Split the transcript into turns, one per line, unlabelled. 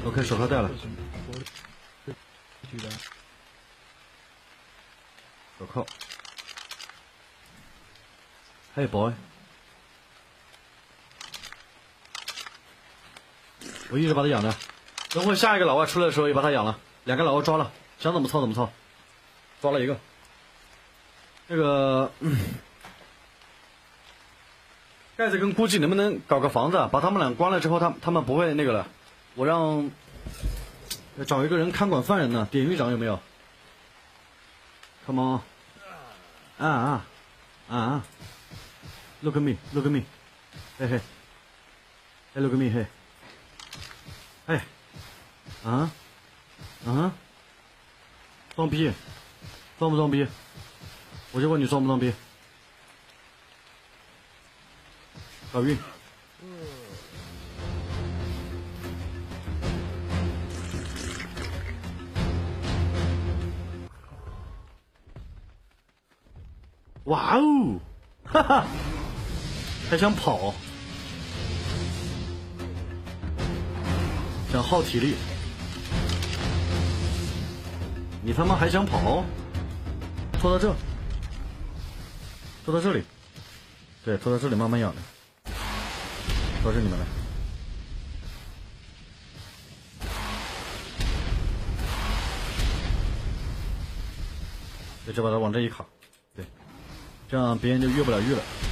OK， 手套戴了。手铐。Hey boy， 我一直把他养着，等会下一个老外出来的时候也把他养了。2个老外抓了，想怎么操怎么操，抓了一个。那个，盖子跟估计能不能搞个房子，把他们俩关了之后，他们不会那个了。我让找一个人看管犯人呢，典狱长有没有 ？Come on， Look at me, look at me. Hey, hey. Hey, look at me, hey. Hey. 装逼，装不装逼？我就问你装不装逼？搞晕。哇哦，哈哈。还想跑，想耗体力，你他妈还想跑？拖到这，拖到这里，对，拖到这里慢慢养的，到这里面来，对，就把它往这一卡，对，这样别人就越不了狱了。